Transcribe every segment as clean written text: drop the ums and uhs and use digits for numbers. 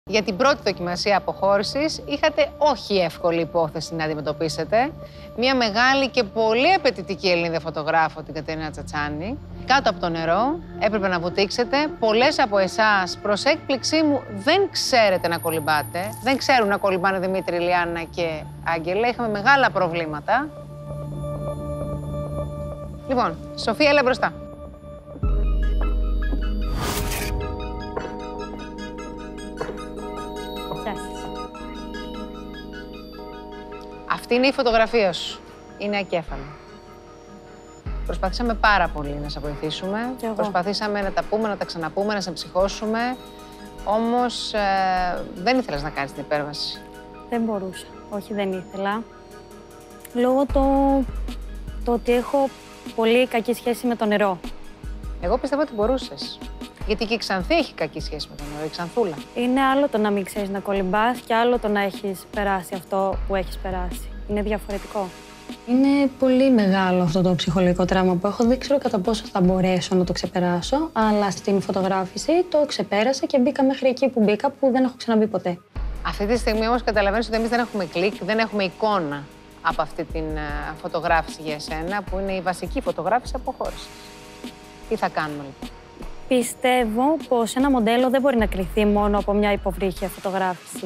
Για την πρώτη δοκιμασία αποχώρησης είχατε όχι εύκολη υπόθεση να αντιμετωπίσετε. Μια μεγάλη και πολύ απαιτητική Ελληνίδα φωτογράφο, την Κατερίνα Τσατσάνη. Κάτω από το νερό έπρεπε να βουτήξετε. Πολλές από εσάς, προς έκπληξή μου, δεν ξέρετε να κολυμπάτε. Δεν ξέρουν να κολυμπάνε Δημήτρη, Λιάννα και Άγγελα. Είχαμε μεγάλα προβλήματα. Λοιπόν, Σοφία, έλα μπροστά. Αυτή είναι η φωτογραφία σου. Είναι ακέφαλο. Προσπαθήσαμε πάρα πολύ να σε βοηθήσουμε. Προσπαθήσαμε να τα πούμε, να τα ξαναπούμε, να σε ψυχώσουμε. Όμως δεν ήθελες να κάνεις την υπέρβαση. Δεν μπορούσα. Όχι, δεν ήθελα. Λόγω το ότι έχω πολύ κακή σχέση με το νερό. Εγώ πιστεύω ότι μπορούσες. Γιατί και η Ξανθή έχει κακή σχέση με το νερό, η Ξανθούλα. Είναι άλλο το να μην ξέρεις να κολυμπάς και άλλο το να έχεις περάσει αυτό που έχεις περάσει. Είναι διαφορετικό. Είναι πολύ μεγάλο αυτό το ψυχολογικό τραύμα που έχω. Δεν ξέρω κατά πόσο θα μπορέσω να το ξεπεράσω, αλλά στην φωτογράφηση το ξεπέρασα και μπήκα μέχρι εκεί που μπήκα, που δεν έχω ξαναμπεί ποτέ. Αυτή τη στιγμή όμως καταλαβαίνεις ότι εμείς δεν έχουμε κλικ, δεν έχουμε εικόνα από αυτή την φωτογράφηση για εσένα, που είναι η βασική φωτογράφηση αποχώρησης. Τι θα κάνουμε λοιπόν? Πιστεύω πως ένα μοντέλο δεν μπορεί να κριθεί μόνο από μια υποβρύχια φωτογράφηση.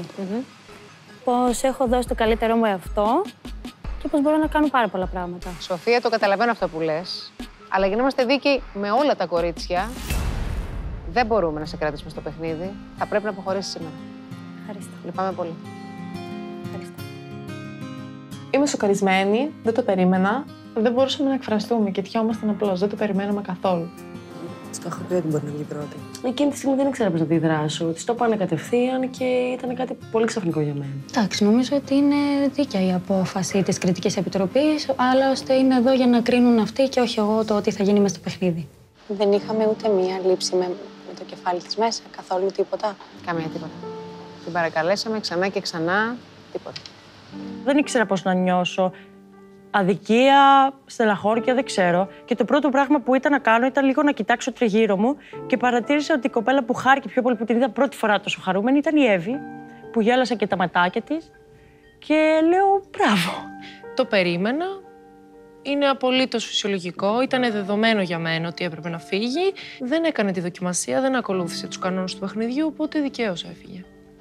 Πως έχω δώσει το καλύτερό μου εαυτό και πως μπορώ να κάνω πάρα πολλά πράγματα. Σοφία, το καταλαβαίνω αυτό που λες, αλλά γινόμαστε δίκαιοι με όλα τα κορίτσια. Δεν μπορούμε να σε κρατήσουμε στο παιχνίδι. Θα πρέπει να αποχωρήσεις σήμερα. Ευχαριστώ. Λυπάμαι πολύ. Ευχαριστώ. Είμαι σοκαρισμένη, δεν το περίμενα. Δεν μπορούσαμε να εκφραστούμε, κοιτιόμασταν απλώς, δεν το περιμέναμε καθόλου. Στο είχα πει ότι μπορεί να βγει πρώτη. Εκείνη τη στιγμή δεν ήξερα πώς να τη δράσω. Της το πάνε κατευθείαν και ήταν κάτι πολύ ξαφνικό για μένα. Εντάξει, νομίζω ότι είναι δίκαια η απόφαση της Κριτικής Επιτροπής, αλλά ώστε είναι εδώ για να κρίνουν αυτοί και όχι εγώ το τι θα γίνει μες στο παιχνίδι. Δεν είχαμε ούτε μία λήψη με το κεφάλι της μέσα, καθόλου τίποτα. Καμία τίποτα. Την παρακαλέσαμε ξανά και ξανά, τίποτα. Δεν ήξερα πώς να νιώσω. Αδικία, στεναχώρια, δεν ξέρω. Και το πρώτο πράγμα που ήταν να κάνω ήταν λίγο να κοιτάξω τριγύρω μου και παρατήρησα ότι η κοπέλα που χάρηκε πιο πολύ που την είδα πρώτη φορά τόσο χαρούμενη ήταν η Εύη, που γέλασε και τα ματάκια της. Και λέω μπράβο. Το περίμενα. Είναι απολύτως φυσιολογικό. Ήταν δεδομένο για μένα ότι έπρεπε να φύγει. Δεν έκανε τη δοκιμασία, δεν ακολούθησε τους κανόνες του παιχνιδιού, οπότε δικαίως έφυγε.